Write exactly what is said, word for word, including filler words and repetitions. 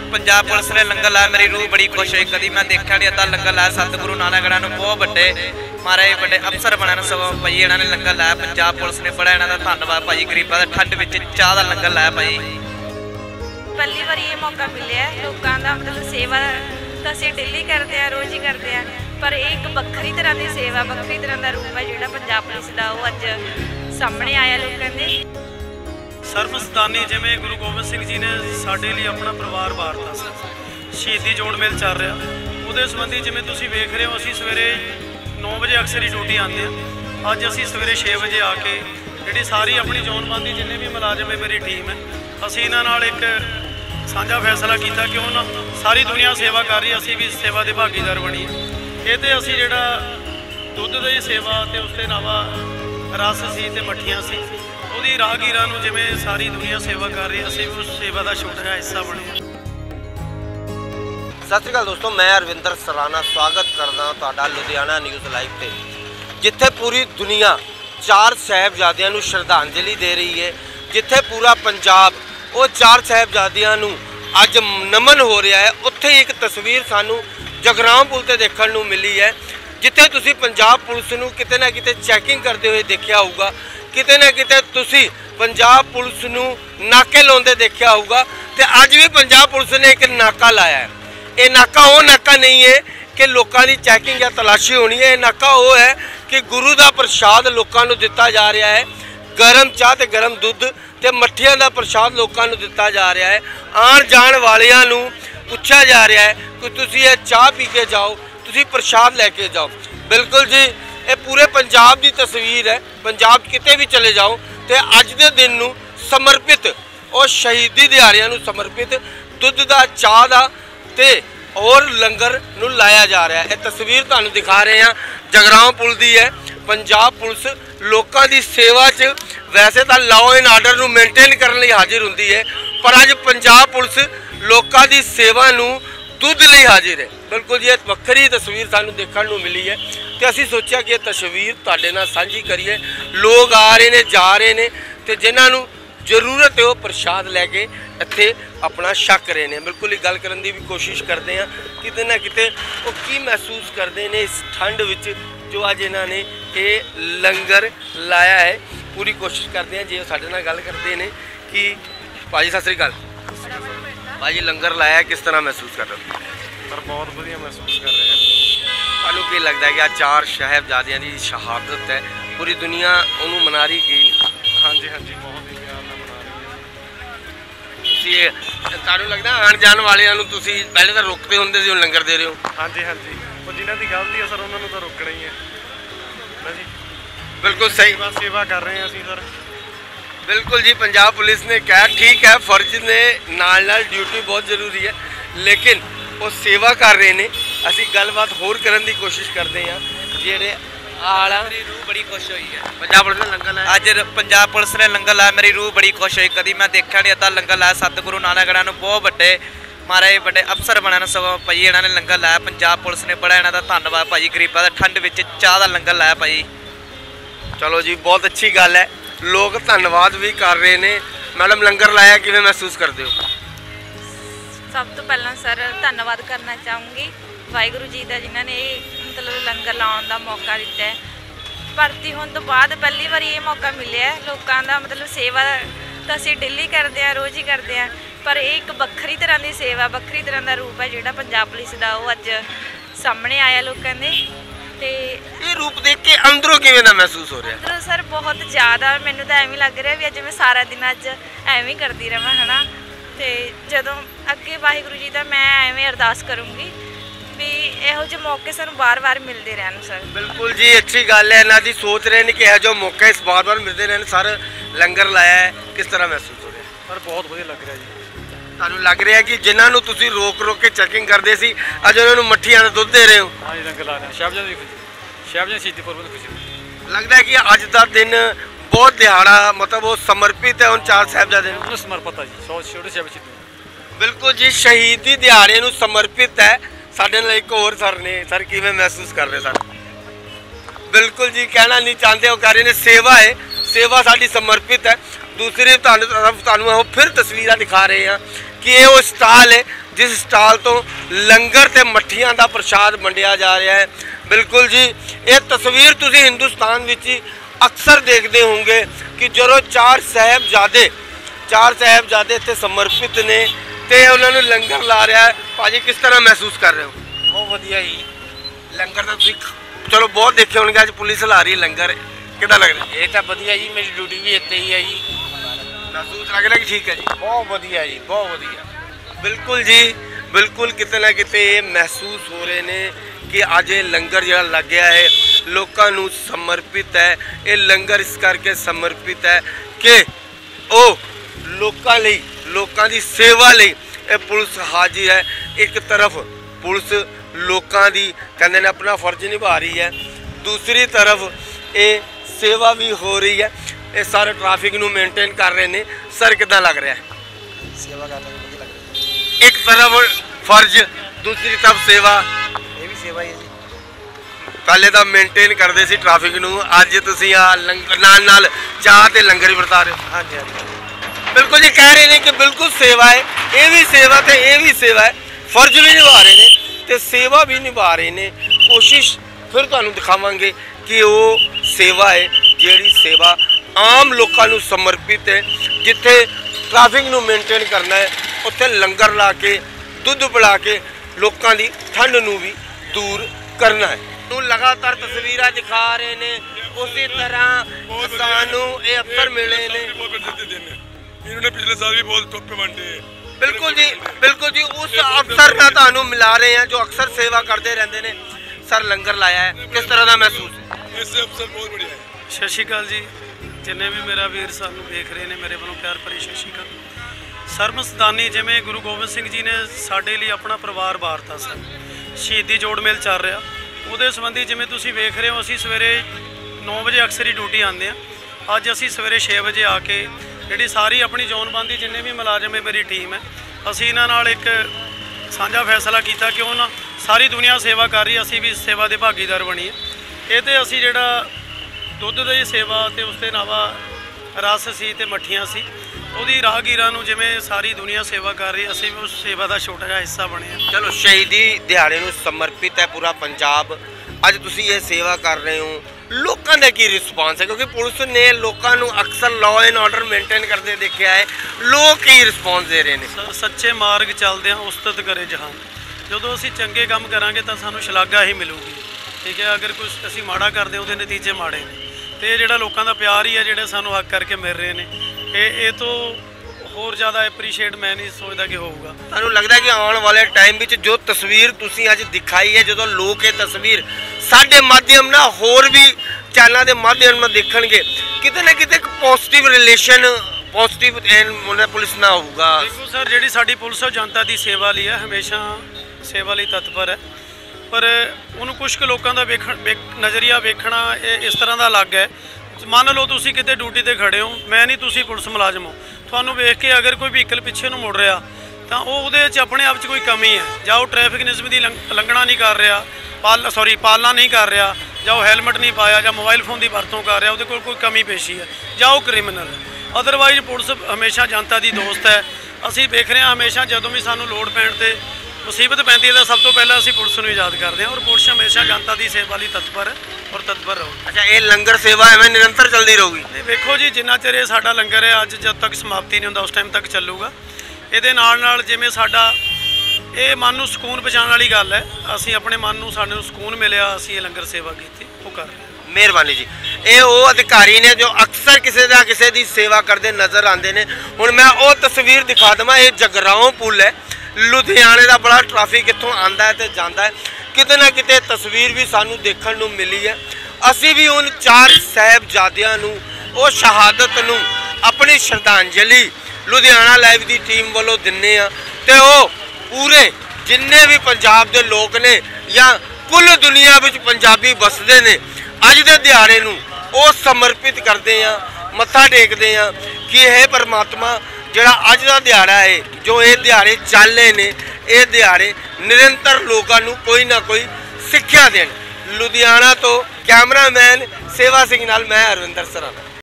Punjab police ने लंगर लाया, मेरी रूह बड़ी खुश हुई। कभी मैं देखा नहीं अद्धा लंगर लाया। सतगुरु नानक ने बहुत बड़े महाराज बड़े अफसर बने सगों भाई इन्होंने लंगर लाया। पंजाब पुलिस ने बड़ा इन्हों का धन्यवाद भाई। गरीबों के ठंड में चाह का लंगर लाया भाई। पहली बार ये मौका मिले लोगों का मतलब सेवा तो असं डेली करते हैं, रोज़ ही करते हैं, पर एक बखरी तरह की सेवा बखरी तरह का रूप है जो पंजाब पुलिस का वो अज सामने आया लोगों के। सर्वसतानी जिमें गुरु गोबिंद सिंह जी ने साडे लिए अपना परिवार वारता सी, शहीदी जोड़ मेल चल रहा वो संबंधी जिमें तुसीं वेख रहे हो असीं सवेरे नौ बजे अक्सर ही ड्यूटी आते हैं। अज असीं सवेरे छे बजे आके जी सारी अपनी जोन बंदी जिन्हें भी मुलाजम है मेरी टीम है असीं इन्हां नाल एक साझा फैसला किया कि उन्होंने सारी दुनिया सेवा कर रही असीं भी सेवा के भागीदार बनीए। ये तो असीं जिहड़ा दुध की सेवा तो उसके अलावा रस सी ते मठियां सी ਉਹਦੀ ਰਾਹਗੀਰਾਂ ਨੂੰ ਜਿਵੇਂ ਸਾਰੀ ਦੁਨੀਆ ਸੇਵਾ ਕਰ ਰਹੀ ਅਸੀਂ ਵੀ ਉਸ ਸੇਵਾ ਦਾ ਛੋਟਾ ਹਿੱਸਾ ਬਣੇ। ਸਤਿ ਸ਼੍ਰੀ ਅਕਾਲ ਦੋਸਤੋ, मैं अरविंदर सराना स्वागत करदा ਤੁਹਾਡਾ ਲੁਧਿਆਣਾ ਨਿਊਜ਼ ਲਾਈਵ ਤੇ ਜਿੱਥੇ ਪੂਰੀ ਦੁਨੀਆ ਚਾਰ ਸਾਹਿਬਜ਼ਾਦਿਆਂ ਨੂੰ ਸ਼ਰਧਾਂਜਲੀ ਦੇ ਰਹੀ ਹੈ, ਜਿੱਥੇ ਪੂਰਾ ਪੰਜਾਬ ਉਹ ਚਾਰ ਸਾਹਿਬਜ਼ਾਦਿਆਂ ਨੂੰ ਅੱਜ ਨਮਨ ਹੋ ਰਿਹਾ ਹੈ, ਉੱਥੇ ਇੱਕ ਤਸਵੀਰ ਸਾਨੂੰ ਜਗਰਾਮ ਪੁਲ ਤੇ ਦੇਖਣ ਨੂੰ ਮਿਲੀ ਹੈ, ਜਿੱਥੇ ਤੁਸੀਂ ਪੰਜਾਬ ਪੁਲਿਸ ਨੂੰ ਕਿਤੇ ਨਾ ਕਿਤੇ ਚੈਕਿੰਗ ਕਰਦੇ ਹੋਏ ਦੇਖਿਆ ਹੋਊਗਾ, किते ना किते तुसी पंजाब पुलिस नूं नाके लाउंदे देखिया होगा। तो अज भी पंजाब पुलिस ने एक नाका लाया है। ये नाका वो नाका नहीं है कि लोगों की चैकिंग या तलाशी होनी है। ये नाका वो है कि गुरु का प्रसाद लोगों को दिता जा रहा है। गर्म चाह ते गर्म दुध ते मठियां का प्रसाद लोगों को दिता जा रहा है। आन जान वालियां नूं पूछा जा रहा है कि तुसी ये चाह पी के जाओ, तुसी प्रसाद लैके जाओ। बिल्कुल जी, ये पूरे पंजाब की तस्वीर है। पंजाब किते भी चले जाओ तो अज के दिन नूं समर्पित और शहीदी दिहाड़ियां नूं समर्पित दुध का चाह का ते और लंगर नूं लाया जा रहा है। ये तस्वीर तुहानूं दिखा रहे हैं जगराम पुल दी है। पंजाब पुलिस लोगों की सेवा च वैसे तो लॉ एंड आर्डर नूं मेनटेन करने लई हाजिर हुंदी है, पर अज पंजाब पुलिस लोगों की सेवा नूं दुध लई हाजिर है। बिल्कुल जी, एक वक्री तस्वीर सानूं देखण नूं मिली है तो असीं सोचा कि यह तस्वीर तुहाडे नाल साझी करिए। लोग आ रहे हैं, जा रहे हैं, तो जिन्हां नूं जरूरत है वो प्रसाद लैके इत्थे अपना छक रहे हैं। बिल्कुल ही गल करन दी भी कोशिश करते हैं किते ना किते वो की महसूस करते हैं इस ठंड विच जो अज इन्हां ने ये लंगर लाया है। पूरी कोशिश करते हैं जे साडे नाल गल करते हैं कि भाजी सत श्री अकाल भाजी, लंगर लाया किस तरह महसूस कर रहे हो? पर बहुत बढ़िया महसूस कर रहे हैं। ਤੁਹਾਨੂੰ ਕੀ ਲੱਗਦਾ है कि आज चार साहिबजादियां की शहादत है, पूरी दुनिया उन्होंने मना रही कि हाँ जी हाँ जी बहुत ही प्यार नाल मना रही है। ਤੁਹਾਨੂੰ लगता आन जान वालियां ਨੂੰ ਤੁਸੀਂ पहले तो रोकते ਹੁੰਦੇ ਸੀ, ਹੁਣ लंगर दे रहे हो? हाँ जी हाँ जी, वो जिन्हों की गलती है सर उन्होंने तो रोकना ही है ना जी। बिल्कुल सही बस सेवा कर रहे हैं असीं सर। बिल्कुल जी, पंजाब पुलिस ने कहा ठीक है फर्ज ने नाल नाल ड्यूटी बहुत जरूरी है, लेकिन वो सेवा कर रहे हैं। असी गलबात होर करने की कोशिश करते हैं जेडे आला। मेरी रूह बड़ी खुश हुई है। पंजाब पुलिस ने लंगर लाया, अज पंजाब पुलिस ने लंगर लाया, मेरी रूह बड़ी खुश हुई। कभी मैं देखा नहीं अद्धा लंगर लाया। सतगुरु नानक ने बहुत बड़े महाराज बड़े अफसर बने सगों भाई इन्होंने लंगर लाया। पंजाब पुलिस ने बड़ा इन्हों का धन्यवाद भाई। गरीबों के ठंड में चाह का लंगर लाया भाई। चलो जी, बहुत अच्छी गल है, लोग धन्यवाद भी कर रहे हैं। मैडम लंगर लाया किवें महसूस करते हो? सब तो पहला सर धन्यवाद करना चाहूँगी वाहिगुरू जी का जिन्होंने मतलब लंगर लाने का मौका दिता है। भर्ती होने तो बाद पहली बार ये मौका मिले लोगों का मतलब सेवा तो असं डेली करते हैं, रोज़ ही करते हैं, पर एक बखरी तरह की सेवा बखरी तरह का रूप है जो पंजाब पुलिस का वो अज सामने आया लोगों के। तो ये रूप देख के अंदरों किवें दा महसूस हो रहा है? अंदरों सर बहुत ज़्यादा मैनू तो एवं लग रहा भी अज मैं सारा दिन अज एवं करती रहा है ना। तो जदों अगे वाहिगुरू जी का मैं एवं अरदास करूँगी भी इहो जे मौके सानूं बार बार मिलते रहन सर। बिल्कुल जी, अच्छी गल है। इन्हां दी सोच रहे हैं कि यह जो मौके इस बार बार मिलते रहन। सर लंगर लाया है किस तरह महसूस हो रहा है? पर बहुत बढ़िया लग रहा है जी। तुहानूं लग रहा है कि जिन्हां नूं तुसीं रोक रोक के चैकिंग करते सी अज उन्हां नूं मट्ठियां दा दुध दे रहे हो? हाँ जी, लंगर ला रहे हैं। साहिबजादे दी खुशी, साहिबजादे शहीदी पुरब दी खुशी। लगता है कि अज का दिन बहुत दिहाड़ा मतलब वो समर्पित है उन चार साहिबजादे नूं? उन्होंने समर्पित है जी, सौ छोटे साहिब शहीद। बिल्कुल जी, शहीदी दिहाड़े नूं समर्पित है। साडे नाल एक होर सर ने, सर किवें महसूस कर रहे सर? बिल्कुल जी, कहना नहीं चाहते, वो कह रहे हैं सेवा है, सेवा साडी समर्पित है। दूसरी तुहानूं फिर तस्वीरां दिखा रहे हैं कि ये वो स्टाल है जिस स्टाल तो लंगर ते मठियां दा प्रसाद वंडिया जा रहा है। बिल्कुल जी, ये तस्वीर तुसी हिंदुस्तान विच अक्सर देखते होंगे कि जो चार साहिबजादे चार साहिबजादे इत्थे समर्पित ने ते उन्होंने लंगर ला रहा है। भाजी किस तरह महसूस कर रहे हो? बहुत वधिया जी लंगर तो तुसी चलो बहुत देखे होंगे, अज पुलिस ला रही है लंगर, कितना लग रहा है? ये तो वधिया जी, मेरी ड्यूटी भी इतने ही है जी। महसूस लग रहा है कि ठीक है जी? बहुत वधिया जी, बहुत वधिया। बिल्कुल जी, बिल्कुल किते ना किते ये महसूस हो रहे ने कि अज ये लंगर जो लग गया है लोगों नू समर्पित है। ये लंगर इस करके समर्पित है कि वो लोगों लई लोगों की सेवा लई ये पुलिस हाजिर है। एक तरफ पुलिस लोगों की कहते ने अपना फर्ज निभा रही है, दूसरी तरफ ये सेवा भी हो रही है। ये सारे ट्रैफिक नू मेनटेन कर रहे हैं। सर कितना लग रहा है? सेवा करना मुझे लग रहा है। एक तरफ फर्ज, दूसरी तरफ सेवा। ये भी सेवा ही है जी। पहले तो मेनटेन करते सी ट्रैफिक नू, अज तुसीं आ लंगर नाल नाल चाह ते लंगर भी वरता रहे हो। हाँ जी हाँ जी, बिल्कुल जी, कह रहे हैं कि बिल्कुल सेवा है, ये भी सेवा ते ये भी सेवा है। फर्ज भी निभा रहे हैं ते सेवा भी निभा रहे हैं। कोशिश फिर तुहानूं दिखावांगे कि वो सेवा है जिहड़ी सेवा आम लोगों नूं समर्पित है। जिथे ट्रैफिक नूं मेनटेन करना है उत्थे लंगर ला के दुध पिला के लोगों की ठंड नूं भी दूर करना है। नूं लगातार तस्वीरां दिखा रहे हैं। उसी तरह सानू ये अफसर मिले ने। इन्होंने पिछले साल भी बहुत टॉप पे बांटे। बिल्कुल जी, बिल्कुल जी, उस अफसर नाल तुहानूं मिला रहे हैं जो अक्सर सेवा करते रहते हैं। सर लंगर लाया है, किस तरह का महसूस है? इससे अफसर बहुत बढ़िया है। ਸਤਿ ਸ਼੍ਰੀ ਅਕਾਲ ਜੀ, ਜਿੰਨੇ ਵੀ ਮੇਰਾ ਵੀਰ ਸਾਨੂੰ ਦੇਖ ਰਹੇ ਨੇ ਮੇਰੇ ਵੱਲੋਂ ਪਿਆਰ ਭਰੀ ਸਤਿ ਸ਼੍ਰੀ ਅਕਾਲ। ਸਰਮਸਤਾਨੀ ਜਿਵੇਂ ਗੁਰੂ ਗੋਬਿੰਦ ਸਿੰਘ ਜੀ ਨੇ ਸਾਡੇ ਲਈ ਆਪਣਾ ਪਰਿਵਾਰ ਵਾਰਤਾ ਸੀ, ਸ਼ਹੀਦੀ ਜੋੜ ਮੇਲ ਚੱਲ ਰਿਹਾ, ਉਹਦੇ ਸੰਬੰਧੀ ਜਿਵੇਂ ਤੁਸੀਂ ਵੇਖ ਰਹੇ ਹੋ ਅਸੀਂ ਸਵੇਰੇ ਨੌ ਵਜੇ ਅਕਸਰ ਹੀ ਡਿਊਟੀ ਆਉਂਦੇ ਹਾਂ। ਅੱਜ ਅਸੀਂ ਸਵੇਰੇ ਛੇ ਵਜੇ ਆ ਕੇ ਜਿਹੜੀ ਸਾਰੀ ਆਪਣੀ ਜੋਨਬੰਦੀ ਜਿੰਨੇ ਵੀ ਮੁਲਾਜ਼ਮ ਹੈ ਮੇਰੀ ਟੀਮ ਹੈ, ਅਸੀਂ ਇਹਨਾਂ ਨਾਲ ਇੱਕ ਸਾਂਝਾ ਫੈਸਲਾ ਕੀਤਾ ਕਿ ਉਹਨਾਂ ਸਾਰੀ ਦੁਨੀਆ ਸੇਵਾ ਕਰ ਰਹੀ, ਅਸੀਂ ਵੀ ਸੇਵਾ ਦੇ ਭਾਗੀਦਾਰ ਬਣੀਏ। ਇਹ ਤੇ ਅਸੀਂ ਜਿਹੜਾ ਦੁੱਧ ਦੀ ਸੇਵਾ ਤੇ ਉਸ ਤੋਂ ਇਲਾਵਾ ਰਸ ਸੀ ਤੇ ਮੱਠੀਆਂ ਸੀ, ਉਹਦੀ ਰਾਹਗੀਰਾਂ ਨੂੰ ਜਿਵੇਂ ਸਾਰੀ ਦੁਨੀਆ ਸੇਵਾ ਕਰ ਰਹੀ, ਅਸੀਂ ਵੀ ਉਸ ਸੇਵਾ ਦਾ ਛੋਟਾ ਜਿਹਾ ਹਿੱਸਾ ਬਣੇ ਹਾਂ। ਚਲੋ ਸ਼ਹੀਦੀ ਦਿਹਾੜੇ ਨੂੰ ਸਮਰਪਿਤ ਹੈ ਪੂਰਾ ਪੰਜਾਬ। ਅੱਜ ਤੁਸੀਂ ਇਹ ਸੇਵਾ ਕਰ ਰਹੇ ਹੋ, ਲੋਕਾਂ ਦਾ ਕੀ ਰਿਸਪਾਂਸ ਹੈ? ਕਿਉਂਕਿ ਪੁਲਿਸ ਨੇ ਲੋਕਾਂ ਨੂੰ ਅਕਸਰ ਲਾਅ ਐਂਡ ਆਰਡਰ ਮੇਨਟੇਨ ਕਰਦੇ ਦੇਖਿਆ ਹੈ, ਲੋਕ ਕੀ ਰਿਸਪਾਂਸ ਦੇ ਰਹੇ ਨੇ? ਸ- ਸੱਚੇ ਮਾਰਗ ਚੱਲਦੇ ਹਾਂ ਉਸਤਤ ਕਰੇ ਜਹਾਨ। ਜਦੋਂ ਅਸੀਂ ਚੰਗੇ ਕੰਮ ਕਰਾਂਗੇ ਤਾਂ ਸਾਨੂੰ ਸ਼ਲਾਘਾ ਹੀ ਮਿਲੂਗੀ, ਠੀਕ ਹੈ। ਅਗਰ ਕੁਝ ਅਸੀਂ ਮਾੜਾ ਕਰਦੇ ਉਹਦੇ ਨਤੀਜੇ ਮਾੜੇ ਨੇ, ਤੇ ਇਹ ਜਿਹੜਾ ਲੋਕਾਂ ਦਾ ਪਿਆਰ ਹੀ ਹੈ ਜਿਹੜੇ ਸਾਨੂੰ ਹੱਕ ਕਰਕੇ ਮਿਲ ਰਹੇ ਨੇ, ਇਹ ਇਹ ਤੋਂ ਹੋਰ ਜ਼ਿਆਦਾ ਐਪਰੀਸ਼ੀਏਟ ਮੈਂ ਨਹੀਂ ਸੋਚਦਾ ਕਿ ਹੋਊਗਾ। ਤੁਹਾਨੂੰ ਲੱਗਦਾ ਕਿ ਆਉਣ ਵਾਲੇ ਟਾਈਮ ਵਿੱਚ ਜੋ ਤਸਵੀਰ ਤੁਸੀਂ ਅੱਜ ਦਿਖਾਈ ਹੈ, ਜਦੋਂ ਲੋਕ ਇਹ ਤਸਵੀਰ ਸਾਡੇ ਮਾਧਿਅਮ ਨਾਲ ਹੋਰ ਵੀ ਚੈਨਲਾਂ ਦੇ ਮਾਧਿਅਮ ਨਾਲ ਦੇਖਣਗੇ, ਕਿਤੇ ਨਾ ਕਿਤੇ ਇੱਕ ਪੋਜ਼ਿਟਿਵ ਰਿਲੇਸ਼ਨ ਪੋਜ਼ਿਟਿਵ ਪੁਲਿਸ ਨਾਲ ਹੋਊਗਾ? ਦੇਖੋ ਸਰ, ਜਿਹੜੀ ਸਾਡੀ ਪੁਲਿਸ ਉਹ ਜਨਤਾ ਦੀ ਸੇਵਾ ਲਈ ਹੈ, ਹਮੇਸ਼ਾ ਸੇਵਾ ਲਈ ਤਤਪਰ ਹੈ, ਪਰ ਉਹਨੂੰ ਕੁਛ ਕੁ ਲੋਕਾਂ ਦਾ ਵੇਖਣ ਵੇਖ ਨਜ਼ਰੀਆ ਵੇਖਣਾ ਇਹ ਇਸ ਤਰ੍ਹਾਂ ਦਾ ਅਲੱਗ ਹੈ। ਮੰਨ ਲਓ ਤੁਸੀਂ ਕਿਤੇ ਡਿਊਟੀ ਤੇ ਖੜੇ ਹੋ, ਮੈਂ ਨਹੀਂ, ਤੁਸੀਂ ਪੁਲਿਸ ਮੁਲਾਜ਼ਮ ਹੋ, ਤੁਹਾਨੂੰ ਵੇਖ ਕੇ ਅਗਰ ਕੋਈ ਵਹੀਕਲ ਪਿੱਛੇ ਨੂੰ ਮੁੜ ਰਿਹਾ ਤਾਂ ਉਹ ਉਹਦੇ 'ਚ ਆਪਣੇ ਆਪ 'ਚ ਕੋਈ ਕਮੀ ਹੈ, ਜਾਂ ਉਹ ਟ੍ਰੈਫਿਕ ਨਿਯਮ ਦੀ ਲੰਘ- ਉਲੰਘਣਾ ਨਹੀਂ ਕਰ ਰਿਹਾ, ਪਾਲ ਸੌਰੀ ਪਾਲਣਾ ਨਹੀਂ ਕਰ ਰਿਹਾ, ਜਾਂ ਉਹ ਹੈਲਮਟ ਨਹੀਂ ਪਾਇਆ, ਜਾਂ ਮੋਬਾਈਲ ਫੋਨ ਦੀ ਵਰਤੋਂ ਕਰ ਰਿਹਾ, ਉਹਦੇ ਕੋਲ ਕੋਈ ਕਮੀ ਪੇਸ਼ੀ ਹੈ, ਜਾਂ ਉਹ ਕ੍ਰਿਮੀਨਲ ਹੈ। ਅਦਰਵਾਈਜ਼ ਪੁਲਿਸ ਹਮੇਸ਼ਾ ਜਨਤਾ ਦੀ ਦੋਸਤ ਹੈ। ਅਸੀਂ ਵੇਖ ਰਹੇ ਹਾਂ ਹਮੇਸ਼ਾ ਜਦੋਂ ਵੀ ਸਾਨੂੰ ਲੋੜ ਪੈਣ 'ਤੇ ਮੁਸੀਬਤ ਪੈਂਦੀ ਹੈ ਤਾਂ ਸਭ ਤੋਂ ਪਹਿਲਾਂ ਅਸੀਂ ਪੁਲਿਸ ਨੂੰ ਯਾਦ ਕਰਦੇ ਹਾਂ, ਔਰ ਪੁਲਿਸ ਹਮੇਸ਼ਾ ਜਨਤਾ ਦੀ ਸੇਵਾ ਲਈ ਤਤਪਰ ਹੈ ਔਰ ਤਤਪਰ ਰਹੋ। ਅੱਛਾ, ਇਹ ਲੰਗਰ ਸੇਵਾ ਐਵੇਂ ਨਿਰੰਤਰ ਚੱਲਦੀ ਰਹੂਗੀ? ਤੇ ਵੇਖੋ ਜੀ, ਜਿੰਨਾ ਚਿਰ ਇਹ ਸਾਡਾ ਲੰਗਰ ਹੈ ਅੱਜ ਜਦ ਤੱਕ ਸਮਾਪਤੀ ਨਹੀਂ ਹੁੰਦਾ ਉਸ ਟਾਈਮ ਤੱਕ ਚੱਲੂਗਾ। ਇਹਦੇ ਨਾਲ ਨਾਲ ਜਿਵੇਂ ਸਾਡਾ ਇਹ ਮਨ ਨੂੰ ਸਕੂਨ ਪਹੁੰਚਾਉਣ ਵਾਲੀ ਗੱਲ ਹੈ, ਅਸੀਂ ਆਪਣੇ ਮਨ ਨੂੰ ਸਾਨੂੰ ਸਕੂਨ ਮਿਲਿਆ, ਅਸੀਂ ਇਹ ਲੰਗਰ ਸੇਵਾ ਕੀਤੀ, ਉਹ ਕਰ ਰਹੇ ਹਾਂ। ਮਿਹਰਬਾਨੀ ਜੀ। ਇਹ ਉਹ ਅਧਿਕਾਰੀ ਨੇ ਜੋ ਅਕਸਰ ਕਿਸੇ ਨਾ ਕਿਸੇ ਦੀ ਸੇਵਾ ਕਰਦੇ ਨਜ਼ਰ ਆਉਂਦੇ ਨੇ। ਹੁਣ ਮੈਂ ਉਹ ਤਸਵੀਰ ਦਿਖਾ ਦੇਵਾਂ, ਇਹ ਜਗਰਾਓਂ ਪੁਲ ਹੈ, ਲੁਧਿਆਣੇ ਦਾ ਬੜਾ ਟ੍ਰੈਫਿਕ ਇੱਥੋਂ ਆਉਂਦਾ ਹੈ ਤੇ ਜਾਂਦਾ ਹੈ। ਕਿਤੇ ਨਾ ਕਿਤੇ ਤਸਵੀਰ ਵੀ ਸਾਨੂੰ ਦੇਖਣ ਨੂੰ ਮਿਲੀ ਹੈ। ਅਸੀਂ ਵੀ ਉਨ ਚਾਰ ਸਾਹਿਬਜ਼ਾਦਿਆਂ ਨੂੰ, ਉਹ ਸ਼ਹਾਦਤ ਨੂੰ ਆਪਣੀ ਸ਼ਰਧਾਂਜਲੀ ਲੁਧਿਆਣਾ ਲਾਈਵ ਦੀ ਟੀਮ ਵੱਲੋਂ ਦਿੰਦੇ ਹਾਂ, ਤੇ ਉਹ ਪੂਰੇ ਜਿੰਨੇ ਵੀ ਪੰਜਾਬ ਦੇ ਲੋਕ ਨੇ ਜਾਂ ਕੁੱਲ ਦੁਨੀਆ ਵਿੱਚ ਪੰਜਾਬੀ ਵਸਦੇ ਨੇ, ਅੱਜ ਦੇ ਦਿਹਾੜੇ ਨੂੰ ਉਹ ਸਮਰਪਿਤ ਕਰਦੇ ਆ, ਮੱਥਾ ਟੇਕਦੇ ਆ ਕਿ ਇਹ ਪਰਮਾਤਮਾ ਜਿਹੜਾ ਅੱਜ ਦਾ ਦਿਹਾੜਾ ਹੈ, ਜੋ ਇਹ ਦਿਹਾੜੇ ਚੱਲ ਰਹੇ ਨੇ, ਇਹ ਦਿਹਾੜੇ ਨਿਰੰਤਰ ਲੋਕਾਂ ਨੂੰ ਕੋਈ ਨਾ ਕੋਈ ਸਿੱਖਿਆ ਦੇਣ। ਲੁਧਿਆਣਾ ਤੋਂ ਕੈਮਰਾਮੈਨ ਸੇਵਾ ਸਿੰਘ ਨਾਲ ਮੈਂ ਅਰਵਿੰਦਰ ਸਰਾਣਾ।